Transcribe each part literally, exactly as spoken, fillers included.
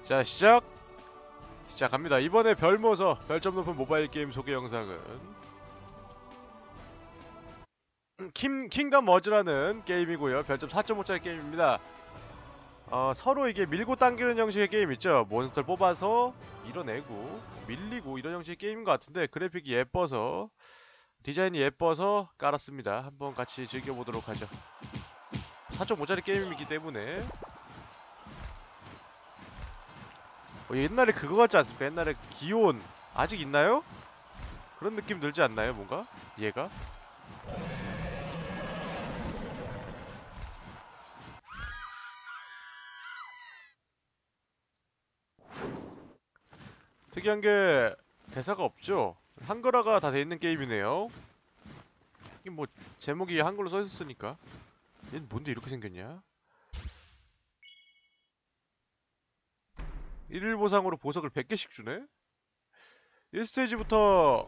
자, 시작! 시작합니다. 이번에 별모서, 별점 높은 모바일 게임 소개 영상은 킹, 킹덤 머즈라는 게임이고요. 별점 사 점 오짜리 게임입니다. 어, 서로 이게 밀고 당기는 형식의 게임 있죠? 몬스터를 뽑아서 밀어내고 밀리고 이런 형식의 게임인 것 같은데 그래픽이 예뻐서, 디자인이 예뻐서 깔았습니다. 한번 같이 즐겨보도록 하죠. 사 점 오짜리 게임이기 때문에 어, 옛날에 그거 같지 않습니까? 옛날에 기온 아직 있나요? 그런 느낌 들지 않나요? 뭔가? 얘가? 특이한 게 대사가 없죠? 한글화가 다 돼 있는 게임이네요. 이게 뭐 제목이 한글로 써 있었으니까. 얘는 뭔데 이렇게 생겼냐? 일일 보상으로 보석을 백 개씩 주네? 일 스테이지부터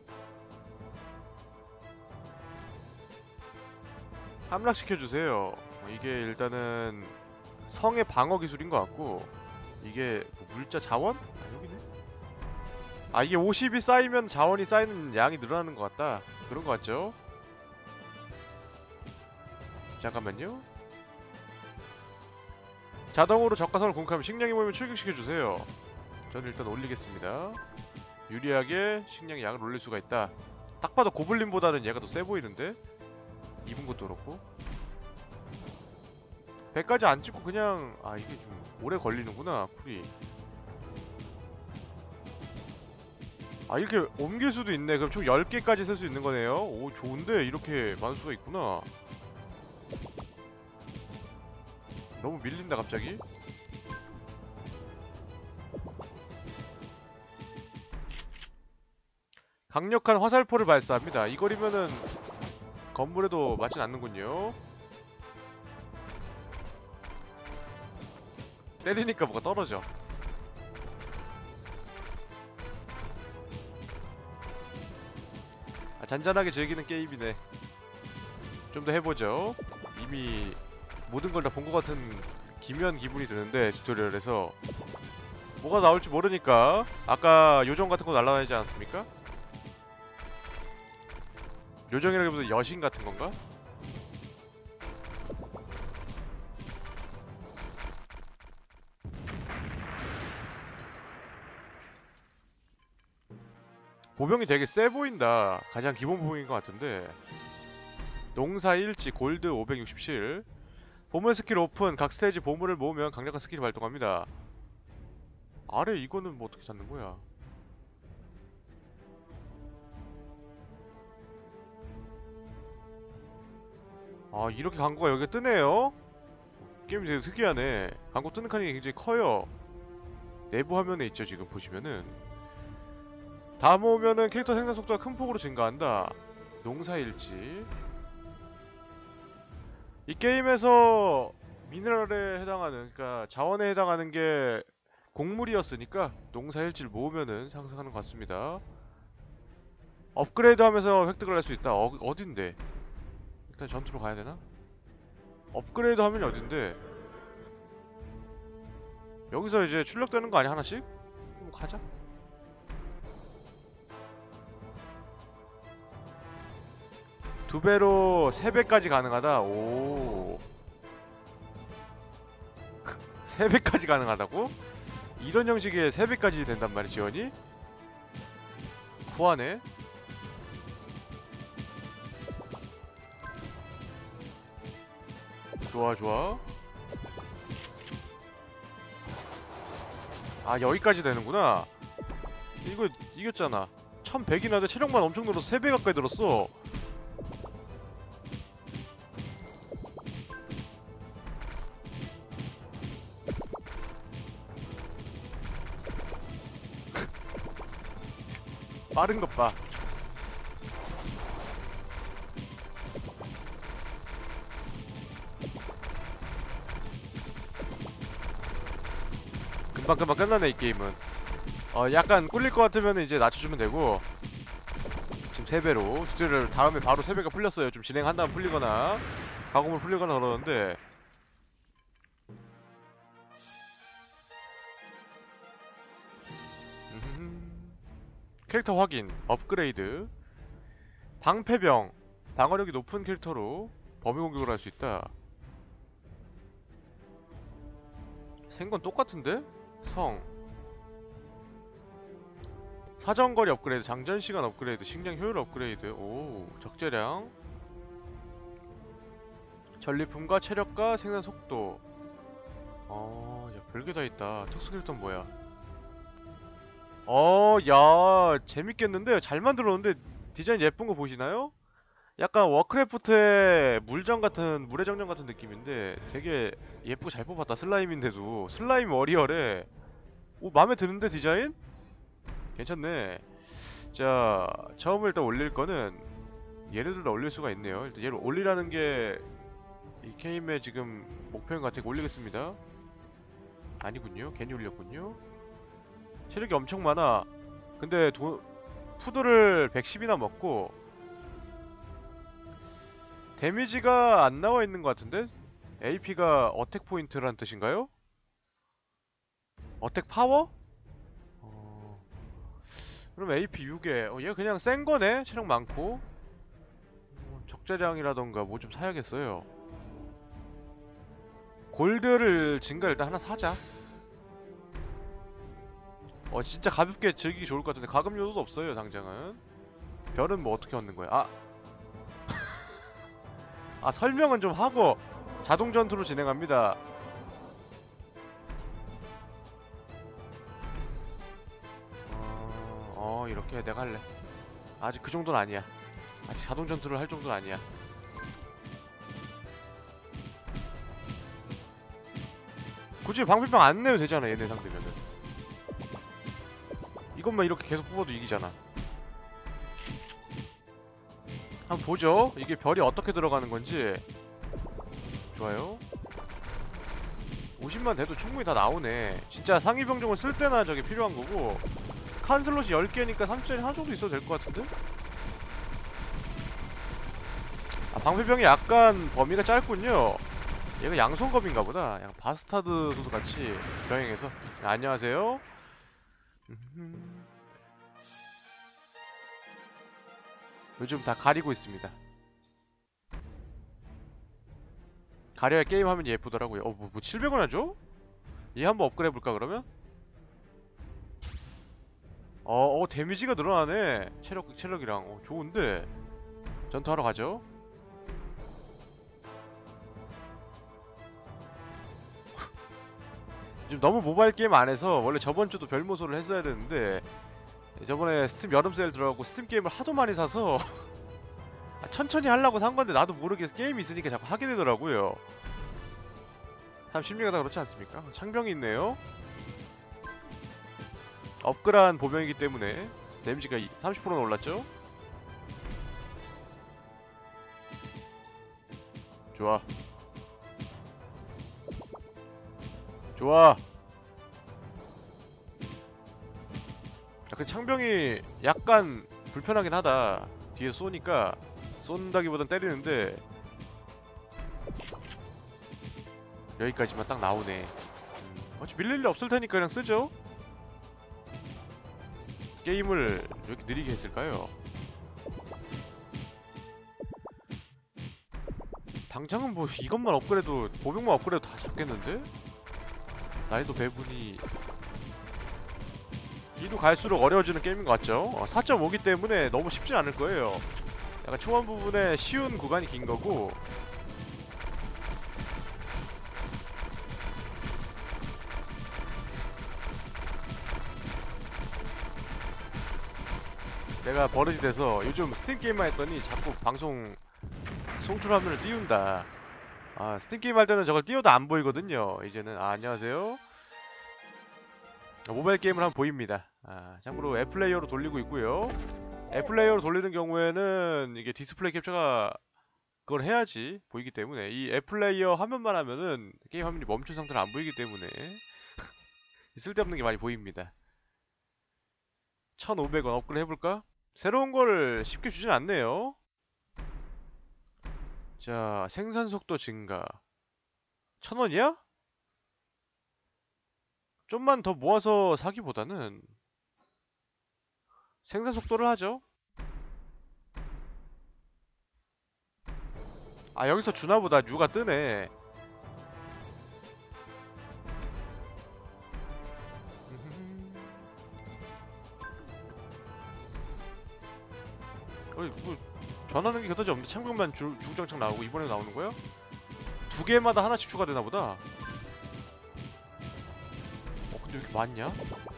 함락시켜주세요. 어, 이게 일단은 성의 방어 기술인 것 같고, 이게 뭐 물자 자원? 아, 여기네? 아, 이게 오십이 쌓이면 자원이 쌓이는 양이 늘어나는 것 같다. 그런 것 같죠? 잠깐만요. 자동으로 적가선을 공격하면 식량이 모이면 출격시켜주세요. 저는 일단 올리겠습니다. 유리하게 식량의 양을 올릴 수가 있다. 딱 봐도 고블린보다는 얘가 더 세 보이는데? 입은 것도 그렇고. 백까지 안 찍고 그냥, 아 이게 좀 오래 걸리는구나 쿨이. 아 이렇게 옮길 수도 있네. 그럼 총 열 개까지 쓸 수 있는 거네요. 오 좋은데 이렇게 많을 수가 있구나. 너무 밀린다 갑자기. 강력한 화살포를 발사합니다. 이 거리면은 건물에도 맞진 않는군요. 때리니까 뭐가 떨어져. 아, 잔잔하게 즐기는 게임이네. 좀 더 해보죠. 이미 모든 걸 다 본 것 같은 기묘한 기분이 드는데 튜토리얼에서 뭐가 나올지 모르니까. 아까 요정 같은 거 날라다니지 않았습니까? 요정이라기보다 여신 같은 건가? 보병이 되게 세 보인다. 가장 기본 보병인 것 같은데. 농사 일지 골드 오백육십칠. 보물 스킬 오픈. 각 스테이지 보물을 모으면 강력한 스킬이 발동합니다. 아래 이거는 뭐 어떻게 찾는 거야? 아 이렇게 광고가 여기 뜨네요? 게임이 되게 특이하네. 광고 뜨는 칸이 굉장히 커요. 내부 화면에 있죠 지금 보시면은. 다 모으면은 캐릭터 생산 속도가 큰 폭으로 증가한다. 농사일지. 이 게임에서 미네랄에 해당하는, 그러니까 자원에 해당하는 게 곡물이었으니까 농사일지를 모으면은 상승하는 것 같습니다. 업그레이드 하면서 획득을 할 수 있다. 어, 어딘데? 일단 전투로 가야 되나? 업그레이드 화면이 어딘데? 여기서 이제 출력되는 거 아니야 하나씩? 뭐 가자. 두 배로 세 배까지 가능하다. 오. 세 배까지 가능하다고? 이런 형식의 세 배까지 된단 말이야 지원이? 구하네. 좋아 좋아. 아 여기까지 되는구나. 이거 이겼잖아. 천백이나 돼. 체력만 엄청 늘어서 세 배 가까이 늘었어. 빠른 것 봐. 금방금방 끝나네 이 게임은. 어 약간 꿀릴 것 같으면 이제 낮춰주면 되고. 지금 세 배로 튜토리얼 다음에 바로 세 배가 풀렸어요. 좀 진행한 다음 풀리거나 가공을 풀리거나 그러는데 음, 캐릭터 확인, 업그레이드. 방패병, 방어력이 높은 캐릭터로 범위 공격을 할 수 있다. 생건 똑같은데? 성, 사정거리 업그레이드, 장전시간 업그레이드, 식량 효율 업그레이드. 오, 적재량, 전리품과 체력과 생산 속도. 어, 야, 별게 다 있다. 특수 캐릭터는 뭐야? 어, 야, 재밌겠는데? 잘 만들었는데 디자인 예쁜 거 보시나요? 약간 워크래프트의 물정 같은, 물의 정령 같은 느낌인데 되게 예쁘고 잘 뽑았다. 슬라임인데도. 슬라임 워리어래. 오, 마음에 드는데 디자인? 괜찮네. 자, 처음 일단 올릴 거는 얘네들 다 올릴 수가 있네요. 일단 얘를 올리라는 게 이 게임의 지금 목표인 것 같아요. 올리겠습니다. 아니군요. 괜히 올렸군요. 체력이 엄청 많아. 근데 도, 푸드를 백십이나 먹고 데미지가 안 나와 있는 것 같은데? 에이피가 어택 포인트라는 뜻인가요? 어택 파워? 어... 그럼 에이피 육에 어, 얘 그냥 센 거네? 체력 많고. 어, 적재량이라던가 뭐 좀 사야겠어요. 골드를 증가 일단 하나 사자. 어 진짜 가볍게 즐기기 좋을 것 같은데 가금 요소도 없어요 당장은. 별은 뭐 어떻게 얻는 거야? 아, 아 설명은 좀 하고 자동 전투로 진행합니다. 어, 어 이렇게 내가 할래. 아직 그 정도는 아니야. 아직 자동 전투를 할 정도는 아니야. 굳이 방패병 안 내도 되잖아 얘네 상대면은. 이것만 이렇게 계속 뽑아도 이기잖아. 한번 보죠. 이게 별이 어떻게 들어가는 건지. 좋아요. 오십만 돼도 충분히 다 나오네. 진짜 상위병종을 쓸 때나 저게 필요한 거고. 칸 슬롯이 열 개니까 삼십 짜리 하나 정도 있어도 될 것 같은데? 아, 방패병이 약간 범위가 짧군요. 얘가 양손검인가 보다. 약간 바스타드도 같이 병행해서. 야, 안녕하세요. 요즘 다 가리고 있습니다. 가려야 게임 화면이 예쁘더라고요. 어, 뭐, 뭐 칠백 원 하죠? 얘 한번 업그레이드 해볼까 그러면? 어, 어, 데미지가 늘어나네. 체력, 체력이랑. 어, 좋은데. 전투하러 가죠. 지금 너무 모바일 게임 안 해서 원래 저번 주도 별모소를 했어야 되는데 저번에 스팀 여름 세일 들어가고 스팀 게임을 하도 많이 사서 아, 천천히 하려고 산 건데 나도 모르게 게임이 있으니까 자꾸 하게 되더라고요. 참 심리가 다 그렇지 않습니까? 창병이 있네요. 업그레이드한 보병이기 때문에 데미지가 삼십 퍼센트나 올랐죠? 좋아. 좋아. 야, 그 창병이 약간 불편하긴 하다. 뒤에 쏘니까 쏜다기보단 때리는데 여기까지만 딱 나오네. 음, 어차피 밀릴 일 없을 테니까 그냥 쓰죠. 게임을 왜 이렇게 느리게 했을까요? 당장은 뭐 이것만 업그레이드, 보병만 업그레이드 다 잡겠는데? 난이도 배분이 이도 갈수록 어려워지는 게임인 것 같죠? 어, 사 점 오기 때문에 너무 쉽진 않을 거예요. 약간 초반 부분에 쉬운 구간이 긴 거고 내가 버릇이 돼서 요즘 스팀 게임만 했더니 자꾸 방송 송출 화면을 띄운다. 아, 스팀 게임 할 때는 저걸 띄워도 안 보이거든요. 이제는. 아, 안녕하세요. 모바일 게임을 하면 보입니다. 아, 참고로 앱플레이어로 돌리고 있고요. 앱플레이어로 돌리는 경우에는 이게 디스플레이 캡처가 그걸 해야지 보이기 때문에 이 앱플레이어 화면만 하면은 게임 화면이 멈춘 상태로 안 보이기 때문에 쓸데없는 게 많이 보입니다. 천오백 원 업그레이드 해볼까? 새로운 거를 쉽게 주진 않네요. 자, 생산 속도 증가. 천 원이야? 좀만 더 모아서 사기보다는 생산 속도를 하죠. 아 여기서 주나보다 뉴가 뜨네. 어이 뭐 변하는 게 그다지 없는데 창병만 주, 주구장창 나오고 이번에 나오는 거야? 두 개마다 하나씩 추가되나 보다. 어 근데 왜 이렇게 많냐?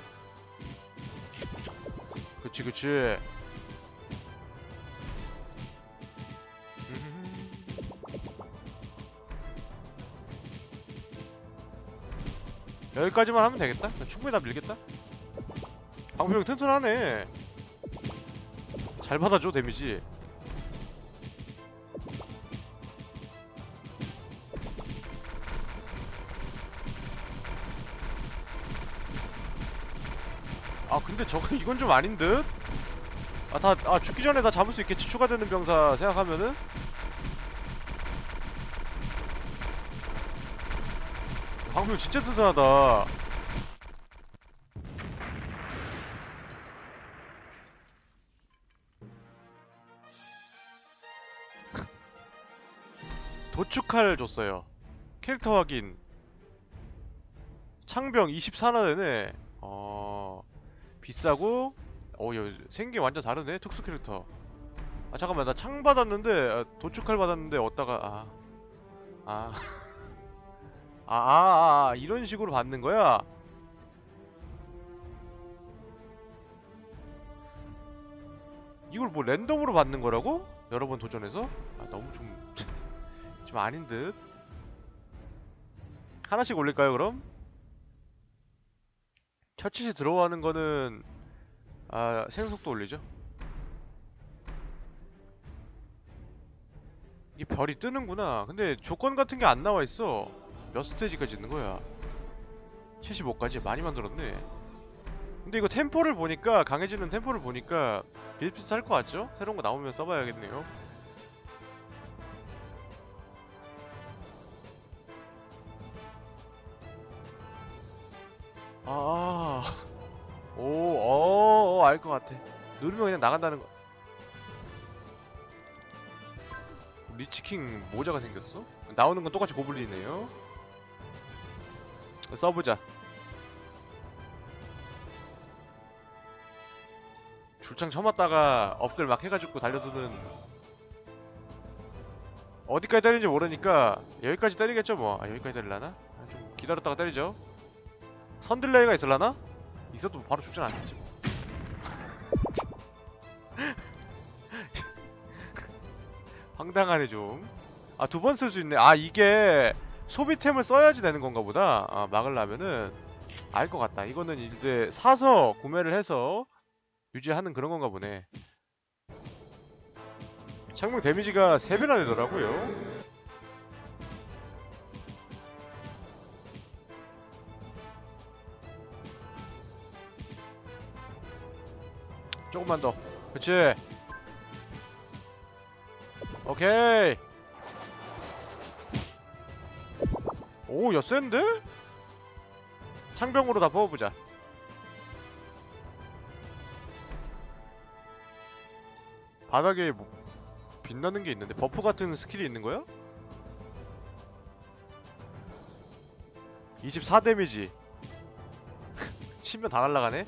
그치 그치. 여기까지만 하면 되겠다? 충분히 다 밀겠다? 방패력 튼튼하네. 잘 받아줘 데미지. 아 근데 저거 이건 좀 아닌 듯? 아 다 아 죽기 전에 다 잡을 수 있겠지 추가되는 병사 생각하면은? 방패력 진짜 튼튼하다. 도축칼 줬어요. 캐릭터 확인. 창병 이십사 나 되네. 어... 비싸고 어... 야, 생긴 게 완전 다르네. 특수 캐릭터. 아 잠깐만 나 창 받았는데 아, 도축칼 받았는데 어디다가 아... 아... 아, 아, 아, 아 이런 식으로 받는 거야? 이걸 뭐 랜덤으로 받는 거라고? 여러 번 도전해서? 아 너무 좀... 좀 아닌 듯? 하나씩 올릴까요 그럼? 처치시 들어가는 거는 아 생속도 올리죠. 이게 별이 뜨는구나. 근데 조건 같은 게 안 나와 있어. 몇 스테이지까지 있는 거야? 칠십오까지 많이 만들었네. 근데 이거 템포를 보니까 강해지는 템포를 보니까 비슷비슷할 것 같죠? 새로운 거 나오면 써봐야겠네요. 아, 오, 어, 어, 알 것 같아. 누르면 그냥 나간다는 거. 리치킹 모자가 생겼어? 나오는 건 똑같이 고블린이네요. 써보자. 줄창 쳐맞다가 업글 막 해가지고 달려드는. 어디까지 때리는지 모르니까 여기까지 때리겠죠 뭐. 아 여기까지 때리려나? 아, 좀 기다렸다가 때리죠. 선딜레이가 있을라나? 있어도 바로 죽진 않겠지 뭐. 황당하네 좀. 아 두 번 쓸 수 있네. 아 이게 소비템을 써야지 되는 건가 보다. 아 막으려면은 알 것 같다. 이거는 이제 사서 구매를 해서 유지하는 그런 건가 보네. 창문 데미지가 세 배나 되더라고요. 조금만 더. 그치. 오케이. 오, 야, 센데? 창병으로 다 뽑아보자. 바닥에 뭐 빛나는 게 있는데 버프 같은 스킬이 있는 거야? 이십사 데미지. 치면 다 날라가네?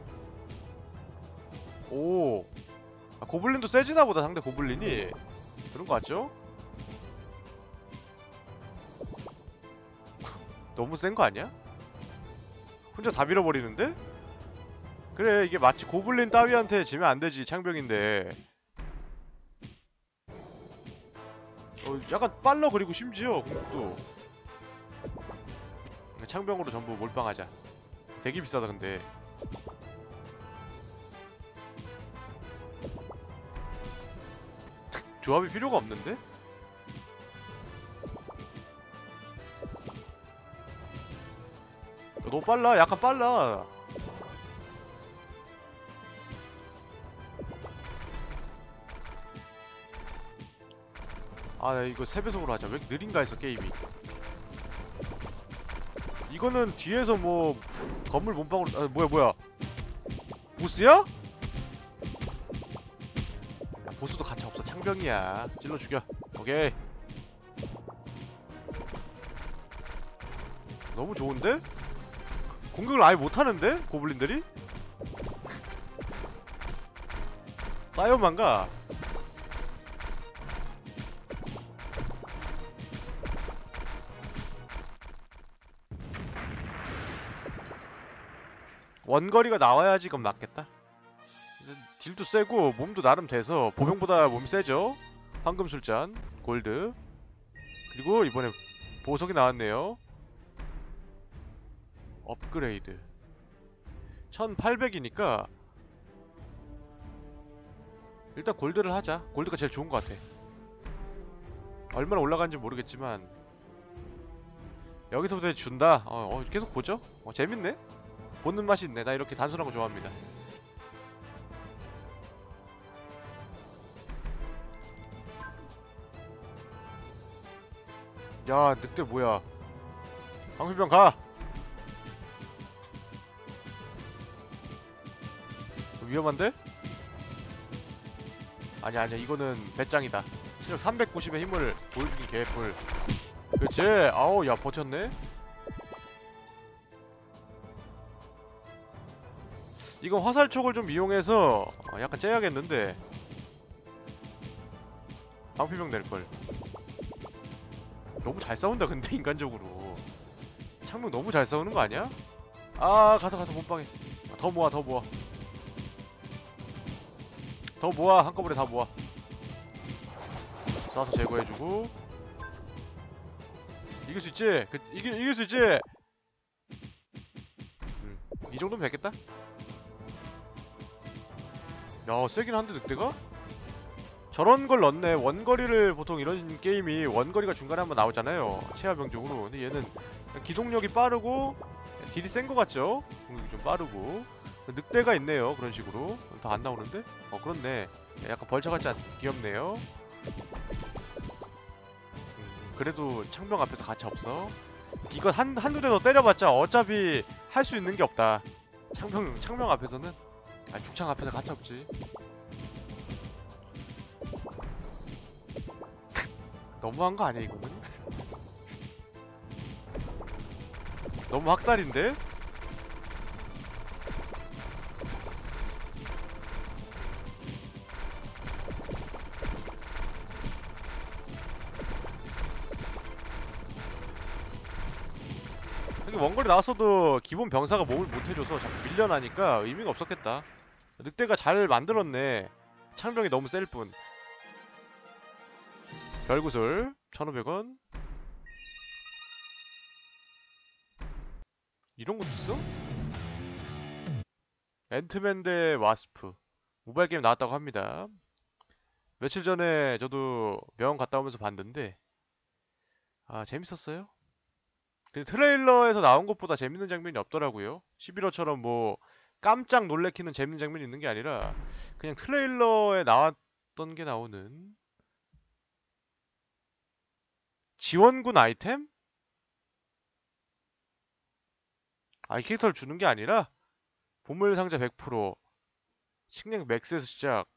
오. 아, 고블린도 세지나 보다, 상대 고블린이. 그런 거 같죠? 너무 센 거 아니야? 혼자 다 밀어버리는데? 그래, 이게 마치 고블린 따위한테 지면 안 되지, 창병인데. 어, 약간 빨라. 그리고 심지어 공격도. 창병으로 전부 몰빵하자. 되게 비싸다 근데. 조합이 필요가 없는데? 너무 빨라. 약간 빨라. 아 이거 세 배속으로 하자. 왜 이렇게 느린가 해서 게임이. 이거는 뒤에서 뭐 건물 몸빵으로. 아 뭐야 뭐야 보스야? 보스도 가차 없어. 창병이야. 찔러 죽여. 오케이. 너무 좋은데? 공격을 아예 못하는데? 고블린들이? 사이언만가? 원거리가 나와야지 그럼 낫겠다. 딜도 세고 몸도 나름 돼서 보병보다 몸이 세죠? 황금술잔, 골드. 그리고 이번에 보석이 나왔네요. 업그레이드 천팔백이니까 일단 골드를 하자. 골드가 제일 좋은 것 같아. 얼마나 올라가는지 모르겠지만 여기서부터 준다? 어, 어 계속 보죠? 어, 재밌네? 보는 맛이 있네. 나 이렇게 단순한 거 좋아합니다. 야, 늑대 뭐야? 방패병 가! 위험한데? 아니야 아니야 이거는 배짱이다. 체력 삼백구십의 힘을 보여주긴 개뿔. 그렇지. 아우 야 버텼네. 이거 화살촉을 좀 이용해서 어, 약간 째야겠는데. 방패병 낼걸. 너무 잘 싸운다 근데 인간적으로. 창명 너무 잘 싸우는 거 아니야? 아 가서 가서 몸빵해. 아, 더 모아 더 모아 더 모아. 한꺼번에 다 모아. 쏴서 제거해주고. 이길 수 있지? 그, 이길, 이길 수 있지? 음, 이 정도면 됐겠다? 야 세긴 한데 늑대가? 저런 걸 넣네. 원거리를 보통 이런 게임이 원거리가 중간에 한번 나오잖아요. 체화병적으로. 근데 얘는 기동력이 빠르고 딜이 센 것 같죠? 공격이 좀 빠르고 늑대가 있네요. 그런 식으로. 더 안 나오는데? 어 그렇네. 약간 벌처 같지 않습니까? 귀엽네요. 음, 그래도 창병 앞에서 가차 없어. 이거 한, 한두 대 더 때려봤자 어차피 할 수 있는 게 없다. 창병, 창병 앞에서는. 아 죽창 앞에서 가차 없지. 너무한 거 아니야 이거는? 너무 학살인데? 여기 원거리 나왔어도 기본 병사가 몸을 못해줘서 자꾸 밀려나니까 의미가 없었겠다. 늑대가 잘 만들었네. 창병이 너무 셀 뿐. 별구슬 천오백 원. 이런 것도 있어? 앤트맨 대 와스프 모바일 게임 나왔다고 합니다. 며칠 전에 저도 병원 갔다 오면서 봤는데 아 재밌었어요. 근데 트레일러에서 나온 것보다 재밌는 장면이 없더라고요. 십일호처럼 뭐 깜짝 놀래키는 재밌는 장면이 있는 게 아니라 그냥 트레일러에 나왔던 게 나오는 지원군 아이템? 아, 이 캐릭터를 주는 게 아니라 보물상자 백 퍼센트 식량 맥스에서 시작.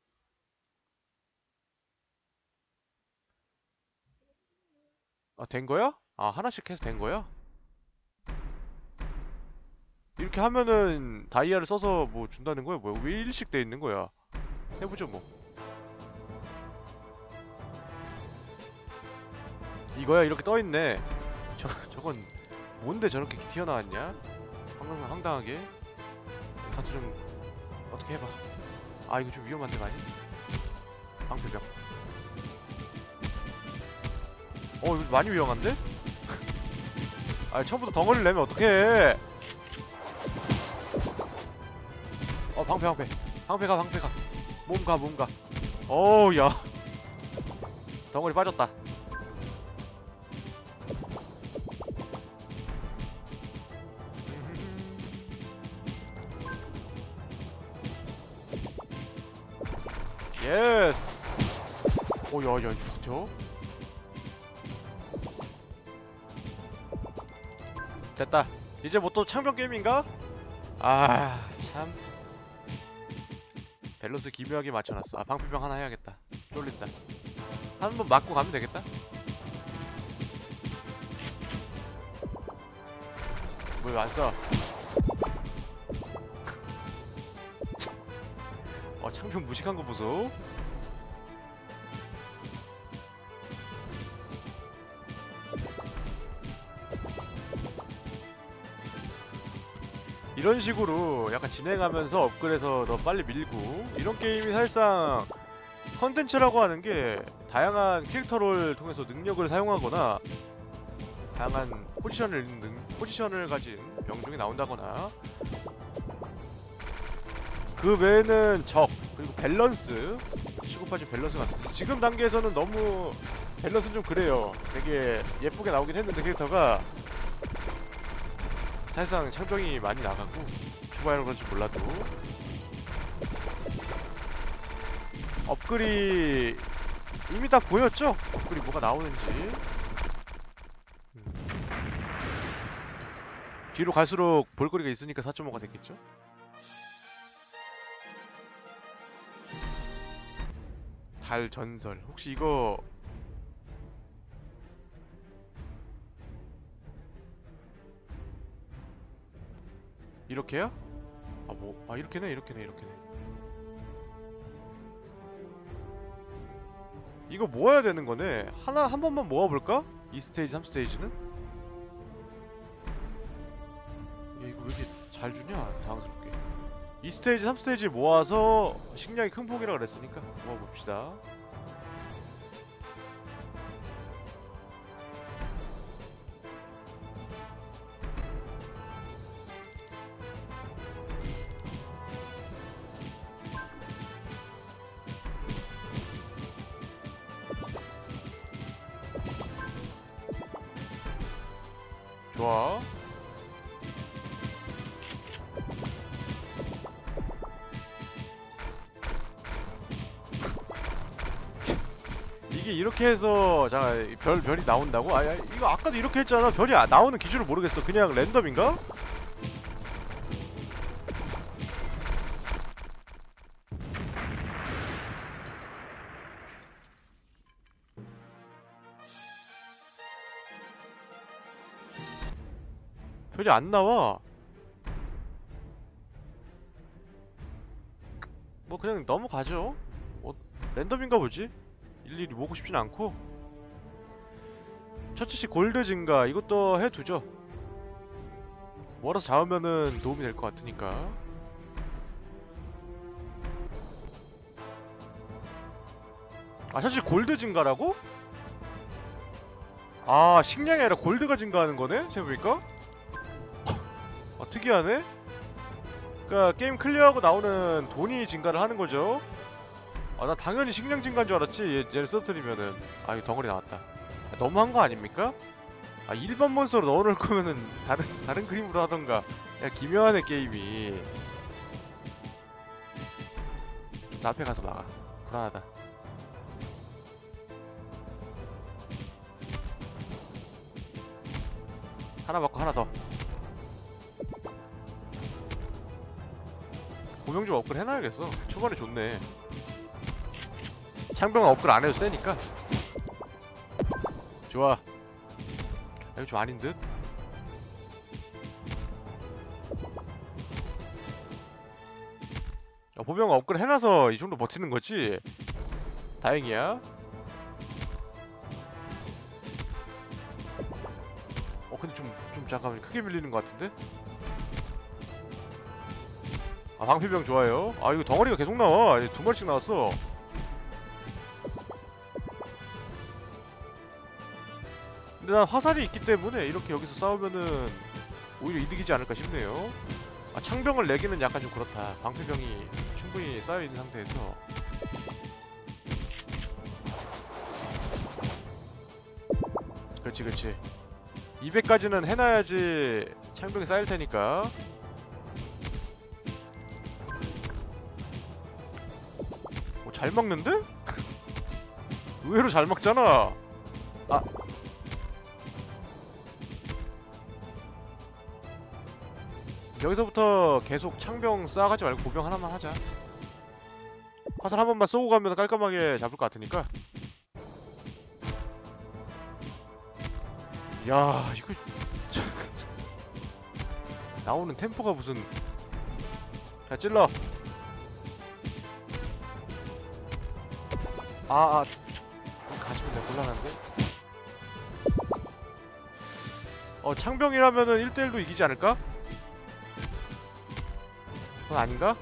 아, 된 거야? 아, 하나씩 해서 된 거야? 이렇게 하면은 다이아를 써서 뭐 준다는 거야? 뭐야? 왜 일씩 돼 있는 거야? 해보죠 뭐. 이거야 이렇게 떠 있네. 저 저건 뭔데 저렇게 튀어나왔냐? 황당 황당하게. 가서 좀 어떻게 해봐. 아 이거 좀 위험한 데가 아니? 방패병. 어 이거 많이 위험한데? 아 처음부터 덩어리를 내면 어떡해. 어 방패 방패 방패가 방패가 몸가 몸가. 어우 야 덩어리 빠졌다. 예스. 오야야 이거 버텨? 됐다. 이제 뭐 또 창병 게임인가? 아 참. 밸런스 기묘하게 맞춰놨어. 아, 방패병 하나 해야겠다. 쫄린다. 한 번 맞고 가면 되겠다. 왜 안 써? 어, 창병 무식한 거 보소. 이런 식으로 약간 진행하면서 업글에서 더 빨리 밀고, 이런 게임이 사실상 컨텐츠라고 하는 게 다양한 캐릭터를 통해서 능력을 사용하거나 다양한 포지션을 능, 포지션을 가진 병종이 나온다거나, 그 외에는 적, 그리고 밸런스, 시급하진 밸런스 같은, 지금 단계에서는 너무 밸런스는 좀 그래요. 되게 예쁘게 나오긴 했는데 캐릭터가 사실상 창병이 많이 나가고, 초반에는 그런지 몰라도 업글이 이미 다 보였죠? 업글이 뭐가 나오는지. 음. 뒤로 갈수록 볼거리가 있으니까 사 점 오가 됐겠죠? 달 전설, 혹시 이거 이렇게요? 아 뭐, 아 이렇게네 이렇게네 이렇게네. 이거 모아야 되는 거네. 하나 한 번만 모아볼까? 이 스테이지 삼 스테이지는? 야, 이거 왜 이렇게 잘 주냐? 당황스럽게. 이 스테이지 삼 스테이지 모아서 식량이 큰 폭이라 그랬으니까 모아봅시다. 좋아. 이게 이렇게 해서 자, 별, 별이 나온다고? 아, 아 이거 아까도 이렇게 했잖아. 별이 아, 나오는 기준을 모르겠어. 그냥 랜덤인가? 별이 안 나와. 뭐 그냥 넘어가죠. 뭐 랜덤인가 보지? 일일이 모으고 싶진 않고. 처치시 골드 증가 이것도 해두죠. 몰아서 잡으면은 도움이 될 것 같으니까. 아, 처치시 골드 증가라고? 아, 식량이 아니라 골드가 증가하는 거네? 생각해보니까? 아, 특이하네? 그니까 게임 클리어하고 나오는 돈이 증가를 하는 거죠. 아, 나 당연히 식량 증가인 줄 알았지. 얘, 얘를 써뜨리면은. 아, 이거 덩어리 나왔다. 아, 너무한 거 아닙니까? 아, 일반 몬스터로 넣어놓을 거면은 다른 다른 그림으로 하던가. 야, 기묘하네 게임이. 좀 앞에 가서 막아. 불안하다. 하나 맞고 하나 더. 고명 좀 업글 해놔야겠어. 초반에 좋네. 창병은 업글 안 해도 세니까. 좋아. 아, 이거 좀 아닌 듯? 야, 보병 업글 해놔서 이 정도 버티는 거지? 다행이야. 어, 근데 좀, 좀 잠깐만. 크게 밀리는 것 같은데? 아, 방패병 좋아요. 아, 이거 덩어리가 계속 나와. 두 마리씩 나왔어. 근데 난 화살이 있기 때문에 이렇게 여기서 싸우면은 오히려 이득이지 않을까 싶네요. 아, 창병을 내기는 약간 좀 그렇다. 방패병이 충분히 쌓여있는 상태에서. 그렇지 그렇지. 이백까지는 해놔야지 창병이 쌓일 테니까. 어, 잘 막는데? 의외로 잘 막잖아. 아, 여기서부터 계속 창병 쌓아가지 말고 보병 하나만 하자. 화살 한 번만 쏘고 가면 깔끔하게 잡을 것 같으니까. 야, 이거 나오는 템포가 무슨. 자, 찔러. 아, 아. 가지면 내가 곤란한데? 어, 창병이라면은 일 대 일도 이기지 않을까? 그건 아닌가?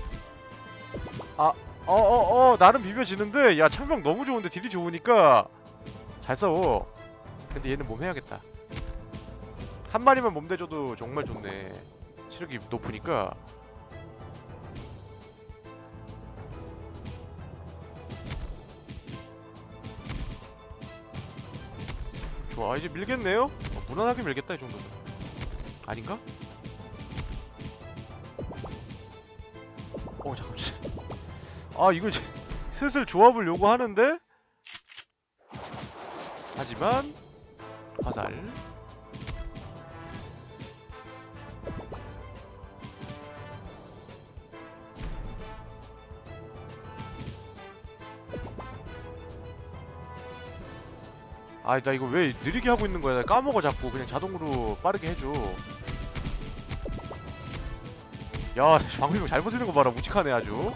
아, 어어어, 나름 비벼지는데? 야, 창병 너무 좋은데 딜이 좋으니까 잘 싸워. 근데 얘는 몸 해야겠다. 한 마리만 몸 대줘도 정말 좋네. 체력이 높으니까. 좋아, 이제 밀겠네요? 어, 무난하게 밀겠다, 이 정도면. 아닌가? 어, 잠깐만. 아, 이거 이제 슬슬 조합을 요구하는데? 하지만 화살. 아, 나 이거 왜 느리게 하고 있는 거야? 나 까먹어 자꾸. 그냥 자동으로 빠르게 해줘. 야, 방금 잘못 쓰는 거 봐라. 묵직하네 아주.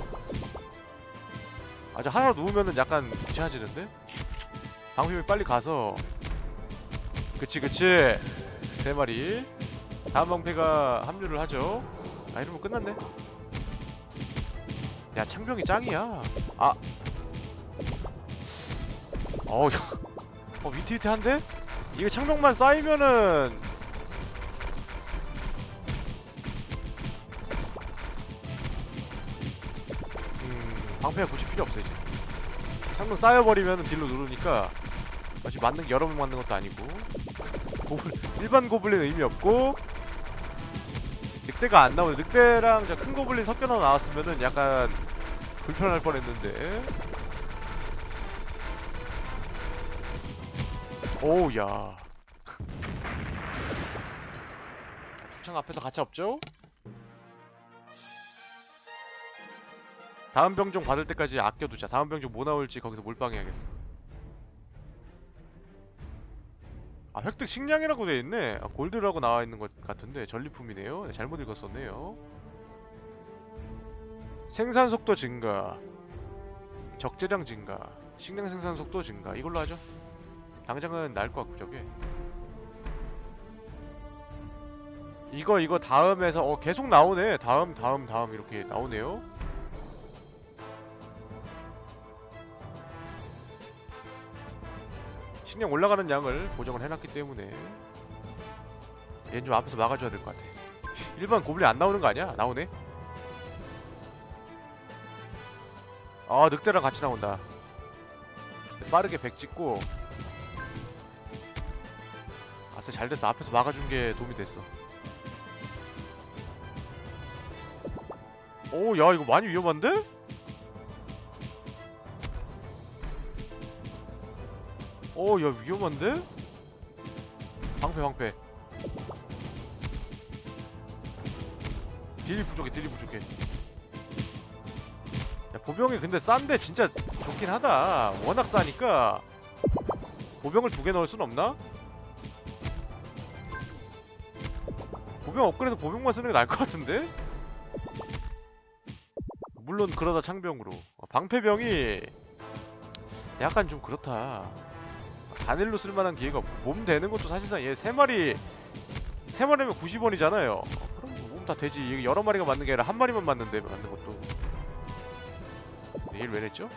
아주 하나 누우면은 약간 귀찮아지는데? 방금이 빨리 가서. 그치 그치. 세 마리. 다음 방패가 합류를 하죠. 아, 이러면 끝났네. 야, 창병이 짱이야. 아. 어우, 어, 위태위태한데? 이게 창병만 쌓이면은 음... 방패가 굳이 필요 없어 이제. 창병 쌓여버리면은 딜로 누르니까 어차피 맞는 게 여러 번 맞는 것도 아니고. 고블... 일반 고블린 의미 없고. 늑대가 안 나오네. 늑대랑 저 큰 고블린 섞여 나왔으면은 약간 불편할 뻔했는데. 오우, 야. 축창 앞에서 가차 없죠? 다음 병종 받을 때까지 아껴두자. 다음 병종 뭐 나올지 거기서 몰빵해야겠어. 아, 획득 식량이라고 돼있네. 아, 골드라고 나와있는 것 같은데 전리품이네요. 네, 잘못 읽었었네요. 생산속도 증가, 적재량 증가, 식량 생산속도 증가. 이걸로 하죠. 당장은 나을 것 같고 저게. 이거 이거 다음에서 어 계속 나오네. 다음 다음 다음 이렇게 나오네요. 식량 올라가는 양을 보정을 해놨기 때문에 얘는 좀 앞에서 막아줘야 될 것 같아. 일반 고블린 안 나오는 거 아니야? 나오네. 아, 늑대랑 같이 나온다. 빠르게 백 찍고. 아싸, 잘됐어. 앞에서 막아준 게 도움이 됐어. 오, 야, 이거 많이 위험한데? 오, 야, 위험한데? 방패, 방패. 딜이 부족해, 딜이 부족해. 야, 보병이 근데 싼데 진짜 좋긴 하다. 워낙 싸니까. 보병을 두 개 넣을 순 없나? 보병 업그레이드 보병만 쓰는 게 나을 것 같은데? 물론 그러다 창병으로. 방패병이 약간 좀 그렇다. 단일로 쓸만한 기회가 없고. 몸 되는 것도 사실상 얘 세 마리 세 마리면 구십 원이잖아요. 그럼 몸 다 되지. 이게 여러 마리가 맞는 게 아니라 한 마리만 맞는데 맞는 것도. 얘를 왜 냈죠?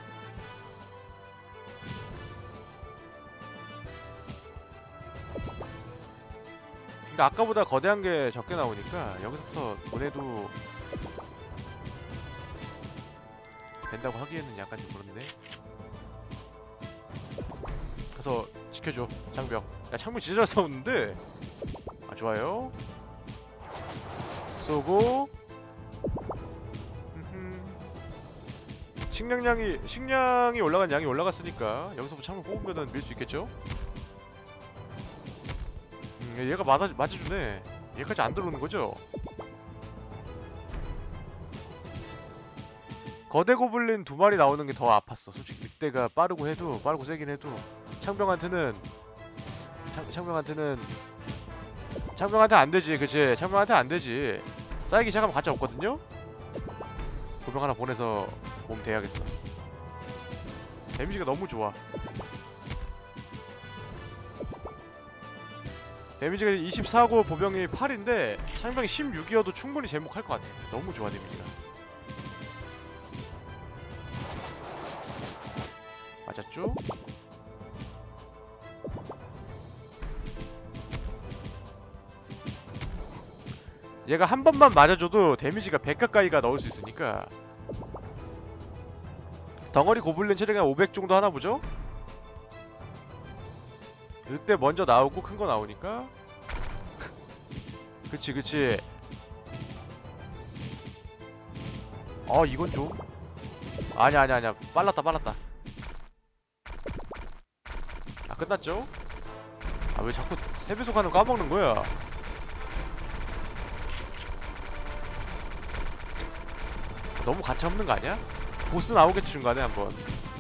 그러니까 아까보다 거대한 게 적게 나오니까 여기서부터 보내도 된다고 하기에는 약간 좀 그렇네. 가서 지켜줘, 장병. 야, 창병 진짜 잘 싸우는데. 아, 좋아요. 쏘고. 식량량이 식량이 올라간 양이 올라갔으니까 여기서부터 창병 뽑으면은 밀 수 있겠죠? 음, 얘가 맞아 맞아주네. 얘까지 안 들어오는 거죠? 거대 고블린 두 마리 나오는 게 더 아팠어. 솔직히 늑대가 빠르고 해도 빠르고 세긴 해도 창병한테는 창, 창병한테는 창병한테 안 되지. 그치? 창병한테 안 되지. 쌓이기 시작하면 가차 없거든요. 고병 하나 보내서 몸 대야겠어. 데미지가 너무 좋아. 데미지가 이십사고 보병이 팔인데 창병이 십육이어도 충분히 제목할 것 같아. 너무 좋아 데미지가. 맞았죠? 얘가 한 번만 맞아줘도 데미지가 백 가까이가 넣을 수 있으니까. 덩어리 고블린 체력이 한 오백 정도 하나 보죠? 그때 먼저 나오고 큰 거 나오니까. 그치 그치. 어 이건 좀 아냐 아냐 아냐 빨랐다 빨랐다. 아 끝났죠? 아 왜 자꾸 세 배속 하는 거 까먹는 거야? 너무 가차 없는 거 아니야? 보스 나오겠지 중간에 한번.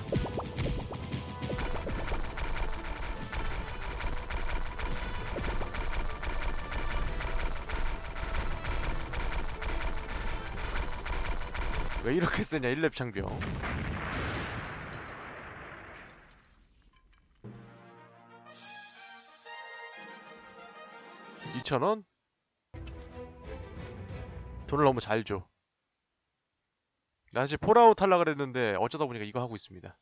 왜 이렇게 쓰냐 일 렙 창병. 이천 원? 돈을 너무 잘 줘. 나 사실 폴아웃 하려고 그랬는데 어쩌다 보니까 이거 하고 있습니다.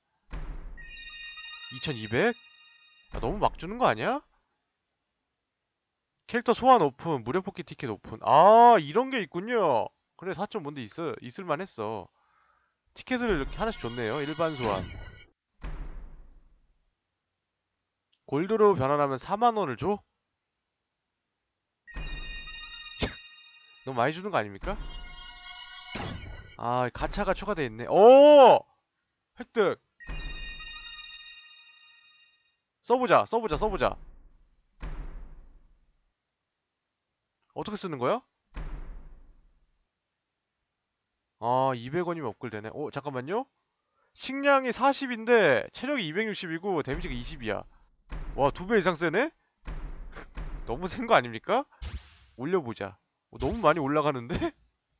이천이백? 아, 너무 막 주는 거 아니야? 캐릭터 소환 오픈, 무료 뽑기 티켓 오픈. 아 이런 게 있군요. 그래 사 점 뭔데 있어, 있을만 했어. 티켓을 이렇게 하나씩 줬네요. 일반 소환. 골드로 변환하면 사만 원을 줘? 너무 많이 주는 거 아닙니까? 아 가차가 추가되어 있네. 오! 획득! 써보자 써보자 써보자. 어떻게 쓰는 거야? 아 이백 원이면 업글 되네. 오 잠깐만요. 식량이 사십인데 체력이 이백육십이고 데미지가 이십이야 와 두 배 이상 세네? 너무 센 거 아닙니까? 올려보자. 어, 너무 많이 올라가는데?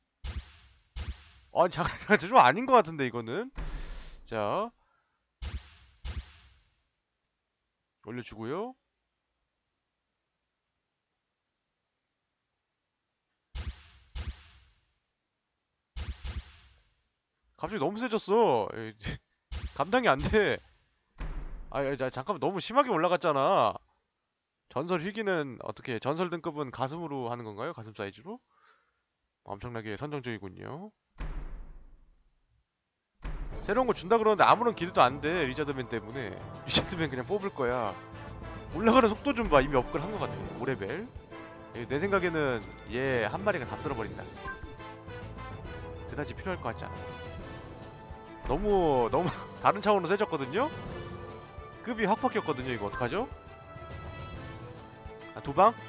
아니 잠깐 잠깐 좀 아닌 것 같은데 이거는. 자 올려주고요. 갑자기 너무 세졌어. 에이, 감당이 안 돼. 아, 자, 잠깐만 너무 심하게 올라갔잖아. 전설 희귀는 어떻게? 전설 등급은 가슴으로 하는 건가요? 가슴 사이즈로? 엄청나게 선정적이군요. 새로운 거 준다 그러는데 아무런 기대도 안 돼. 리자드맨 때문에. 리자드맨 그냥 뽑을 거야. 올라가는 속도 좀 봐. 이미 업글 한 것 같아. 오 레벨. 내 생각에는 얘 한 마리가 다 쓸어버린다. 그다지 필요할 것 같지 않아. 너무 너무 다른 차원으로 세졌거든요? 급이 확 바뀌었거든요. 이거 어떡하죠? 아, 두 방?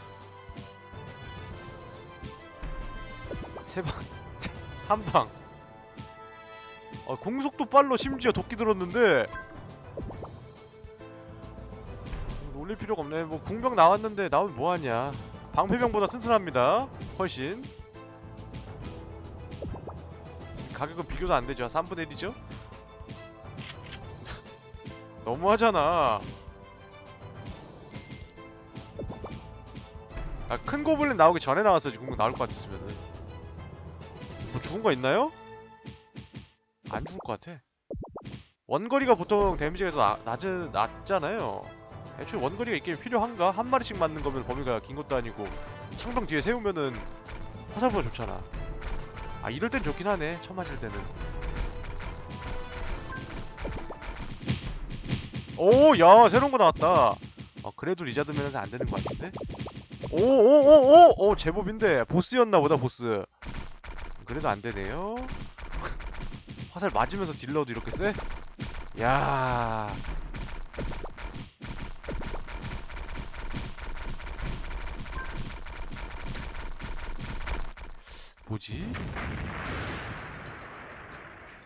세 방? 한 방. 어, 공속도 빨로 심지어 도끼 들었는데 올릴 필요가 없네. 뭐 궁병 나왔는데 나오면 뭐하냐. 방패병보다 튼튼합니다. 훨씬. 가격은 비교도 안되죠. 삼분의 일이죠? 너무하잖아. 아, 큰 고블린 나오기 전에 나왔어야지. 궁극 나올 것 같았으면은. 뭐 죽은 거 있나요? 안 죽을 것 같아. 원거리가 보통 데미지가 더 낮, 낮잖아요. 애초에 원거리가 있긴 필요한가? 한 마리씩 맞는 거면 범위가 긴 것도 아니고 창병 뒤에 세우면은 화살보다 좋잖아. 아 이럴 땐 좋긴 하네. 처음 맞을 때는. 오, 야 새로운 거 나왔다. 어, 그래도 리자드맨은 안 되는 것 같은데? 오오오오! 오, 제법인데 보스였나 보다. 보스. 그래도 안 되네요. 화살 맞으면서 딜러도 이렇게 세? 야. 뭐지?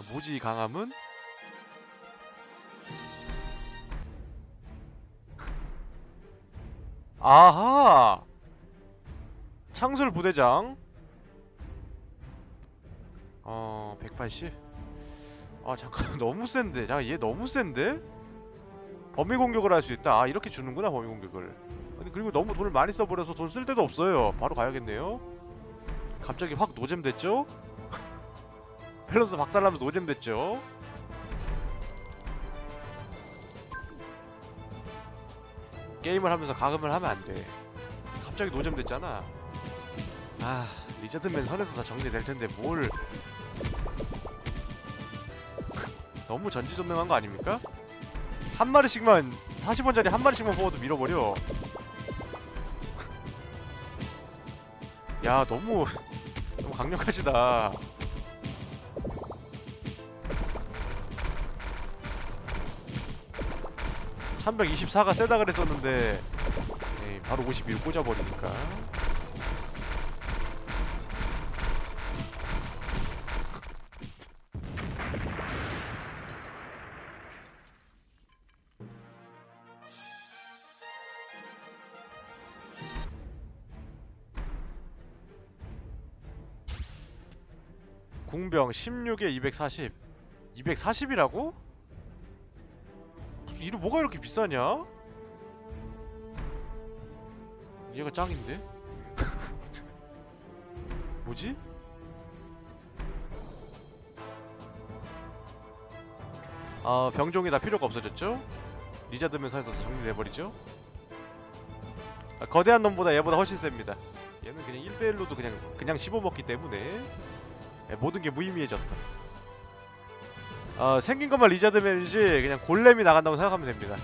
뭐지 이 강함은? 아하! 창술 부대장. 어... 백팔십? 아 잠깐 너무 센데. 잠깐 얘 너무 센데? 범위 공격을 할 수 있다. 아 이렇게 주는구나 범위 공격을. 아니 그리고 너무 돈을 많이 써버려서 돈 쓸 데도 없어요. 바로 가야겠네요. 갑자기 확 노잼 됐죠? 밸런스 박살나면 노잼 됐죠? 게임을 하면서 가금을 하면 안 돼. 갑자기 노잼 됐잖아. 아 리자드맨 선에서 다 정리될 텐데 뭘. 너무 전지전능한 거 아닙니까? 한 마리씩만 사십 원짜리 한 마리씩만 뽑아도 밀어버려. 야 너무 너무 강력하시다. 삼백이십사가 세다 그랬었는데 에이, 바로 오십이로 꽂아버리니까. 궁병 십육에 이백사십. 이백사십이라고? 이거 뭐가 이렇게 비싸냐? 얘가 짱인데? 뭐지? 아 병종이 다 필요가 없어졌죠? 리자드맨 선에서 정리돼버리죠? 아, 거대한 놈보다 얘보다 훨씬 셉니다. 얘는 그냥 일 대 일로도 그냥 그냥 씹어먹기 때문에 예, 모든 게 무의미해졌어. 어, 생긴 것만 리자드맨이지 그냥 골렘이 나간다고 생각하면 됩니다.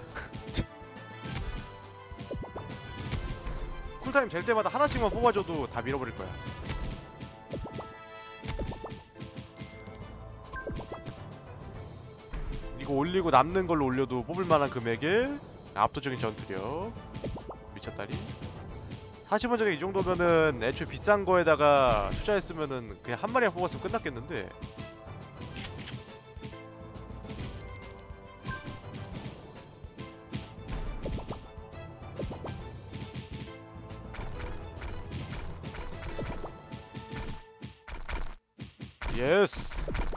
쿨타임 될 때마다 하나씩만 뽑아줘도 다 밀어버릴 거야. 이거 올리고 남는 걸로 올려도 뽑을 만한 금액에 압도적인 전투력. 미쳤다리. 사십 원짜리 이 정도면은 애초에 비싼 거에다가 투자했으면은 그냥 한 마리만 뽑았으면 끝났겠는데. 예스.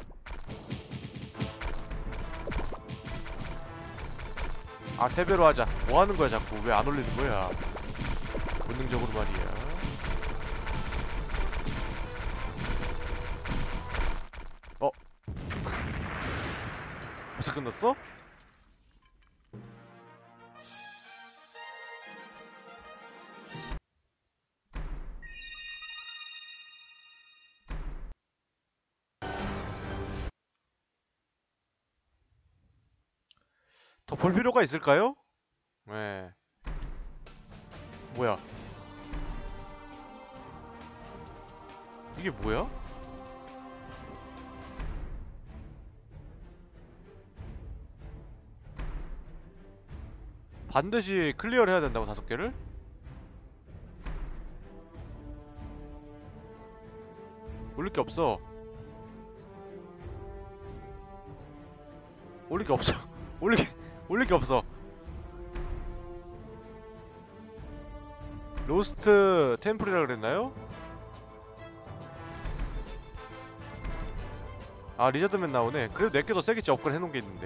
아 세 배로 하자. 뭐 하는 거야 자꾸. 왜 안 올리는 거야? 본능적으로 말이야. 어? 벌써 끝났어? 더 볼 필요가 있을까요? 네. 뭐야? 이게 뭐야? 반드시 클리어를 해야 된다고 다섯 개를? 올릴 게 없어. 올릴 게 없어. 올릴 게 올릴 게 없어. 로스트 템플이라 그랬나요? 아 리자드맨 나오네. 그래도 내게 더 세겠지. 업그레이드 해놓은 게 있는데.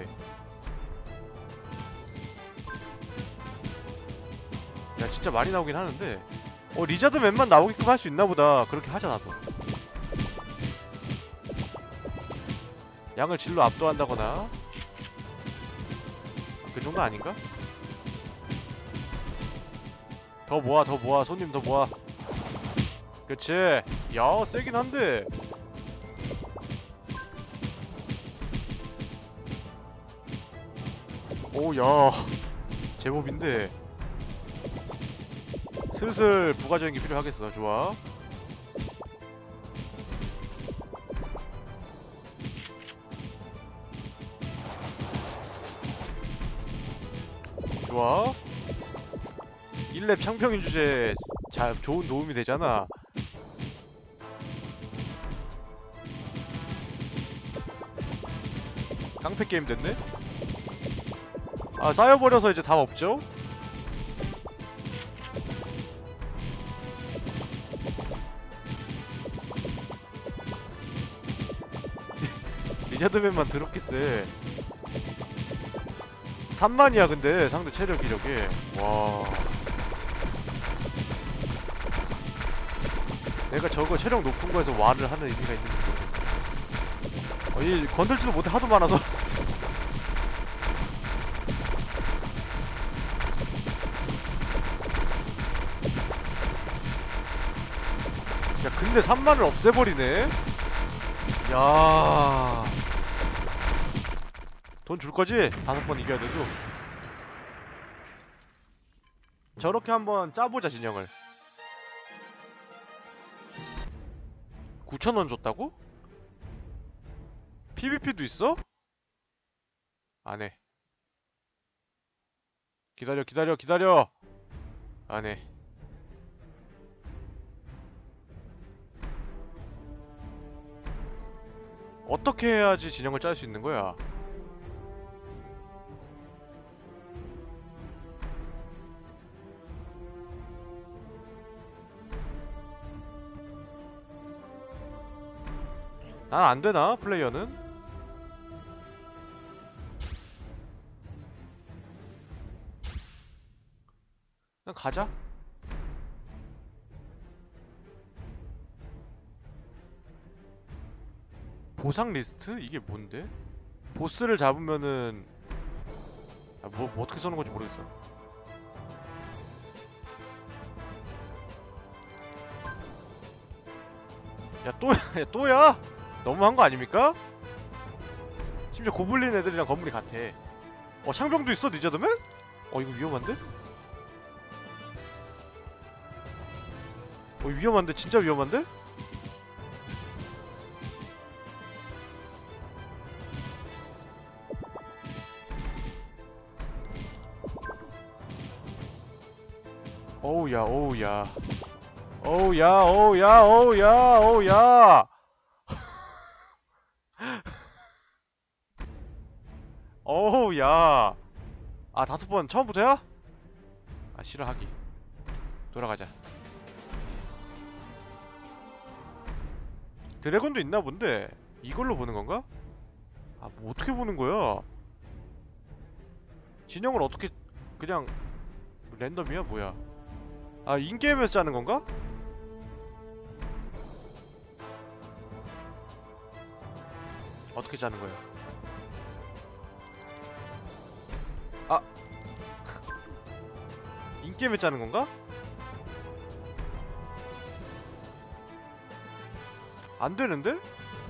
야 진짜 많이 나오긴 하는데 어 리자드맨만 나오게끔 할 수 있나보다. 그렇게 하자 나도. 양을 질로 압도한다거나. 아, 그 정도 아닌가? 더 모아 더 모아 손님 더 모아. 그치. 야 세긴 한데. 오야 제법인데. 슬슬 부가적인 게 필요하겠어. 좋아. 좋아. 일 렙 창평인 주제에 자, 좋은 도움이 되잖아. 깡패 게임 됐네? 아, 쌓여버려서 이제 답 없죠? 리자드맨만 더럽게 세. 삼만이야 근데 상대 체력 기력이. 와. 내가 저거 체력 높은 거에서 와를 하는 의미가 있는지 모르겠네. 어, 이 건들지도 못해 하도 많아서. 야 근데 삼만을 없애버리네? 야. 돈 줄거지? 다섯 번 이겨야 돼도. 저렇게 한번 짜보자 진영을. 구천 원 줬다고? 피브이피도 있어? 안해. 기다려 기다려 기다려. 안해. 어떻게 해야지 진영을 짤 수 있는 거야? 난 안되나? 플레이어는? 그냥 가자. 보상 리스트? 이게 뭔데? 보스를 잡으면은 아, 뭐, 뭐 어떻게 써는 건지 모르겠어. 야 또, 야 또야? 너무한 거 아닙니까? 심지어 고블린 애들이랑 건물이 같아. 어 창병도 있어 리자드맨? 어 이거 위험한데? 어 위험한데? 진짜 위험한데? 어우야 어우야 어우야 어우야 어우야 어우야 어우야. 아 다섯 번 처음부터야? 아 싫어하기. 돌아가자. 드래곤도 있나 본데 이걸로 보는 건가? 아 뭐 어떻게 보는 거야? 진영을 어떻게 그냥 랜덤이야 뭐야? 아 인게임에서 짜는 건가? 어떻게 짜는 거야? 아 인게임에 짜는 건가? 안 되는데?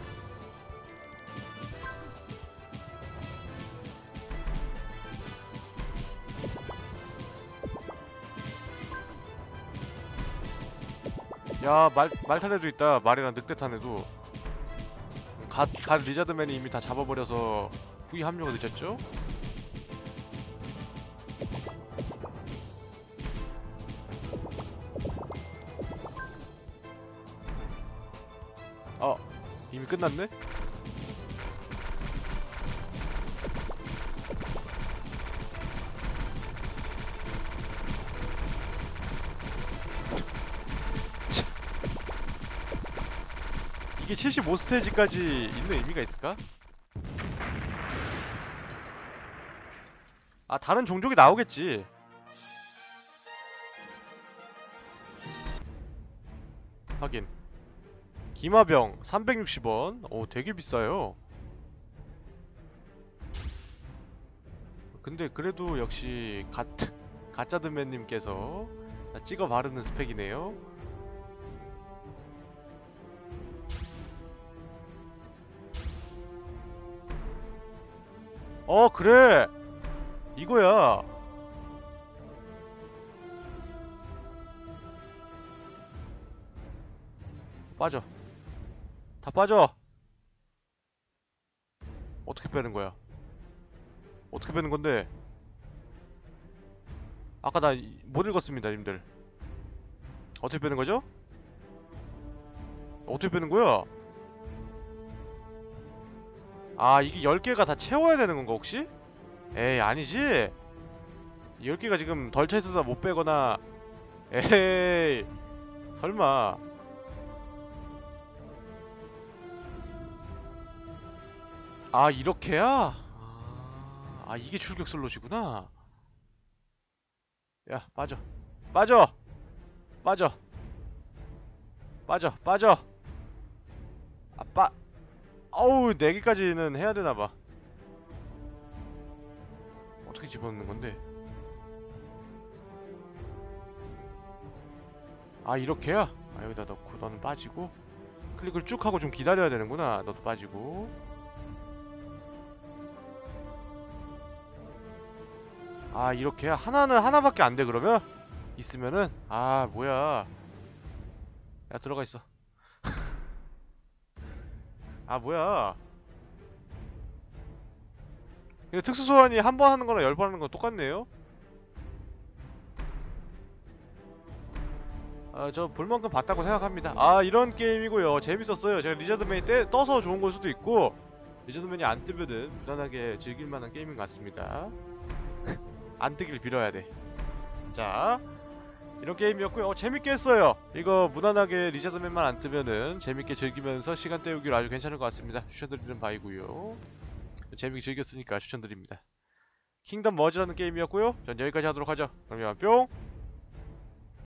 야, 말, 말탄 애도 있다. 말이랑 늑대탄 애도. 갓, 갓 리자드맨이 이미 다 잡아버려서 후위 합류가 늦었죠? 어, 이미 끝났네? 이게 칠십오 스테이지까지 있는 의미가 있을까? 아 다른 종족이 나오겠지. 하긴 기마병 삼백육십 원. 오 되게 비싸요. 근데 그래도 역시 가, 가짜드맨님께서 찍어 바르는 스펙이네요. 어 그래 이거야. 빠져. 다 빠져. 어떻게 빼는 거야? 어떻게 빼는 건데? 아까 나 못 읽었습니다 님들. 어떻게 빼는 거죠? 어떻게 빼는 거야? 아, 이게 열 개가 다 채워야 되는 건가 혹시? 에이, 아니지. 열 개가 지금 덜 차 있어서 못 빼거나. 에이, 설마. 아, 이렇게야? 아, 아, 이게 출격 슬롯이구나. 야, 빠져. 빠져. 빠져. 빠져. 빠져. 아, 빠. 어우, 네 개까지는 해야 되나봐. 어떻게 집어넣는 건데? 아, 이렇게야? 아, 여기다 넣고 너는 빠지고. 클릭을 쭉 하고 좀 기다려야 되는구나. 너도 빠지고. 아, 이렇게야? 하나는 하나밖에 안 돼, 그러면? 있으면은? 아, 뭐야. 야, 들어가 있어. 아, 뭐야. 이거 특수 소환이 한 번 하는 거랑 열 번 하는 거 똑같네요? 아, 저 볼만큼 봤다고 생각합니다. 아, 이런 게임이고요. 재밌었어요. 제가 리자드맨이 떼, 떠서 좋은 걸 수도 있고, 리자드맨이 안 뜨면은 무난하게 즐길만한 게임인 것 같습니다. 안 뜨길 빌어야 돼. 자, 이런 게임이었고요. 어, 재밌게 했어요. 이거 무난하게 리자드맨만 안 뜨면은 재밌게 즐기면서 시간 때우기로 아주 괜찮을 것 같습니다. 추천드리는 바이고요. 재밌게 즐겼으니까 추천드립니다. 킹덤 머지라는 게임이었고요. 전 여기까지 하도록 하죠. 그러면 뿅!